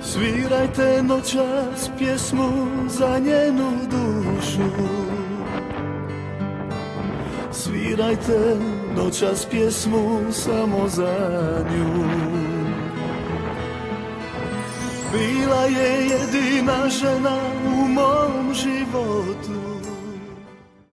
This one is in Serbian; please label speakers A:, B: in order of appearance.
A: Svirajte noćas pjesmu za njenu dušu. Svirajte noćas pjesmu samo za nju. Bila je jedina žena u mom životu.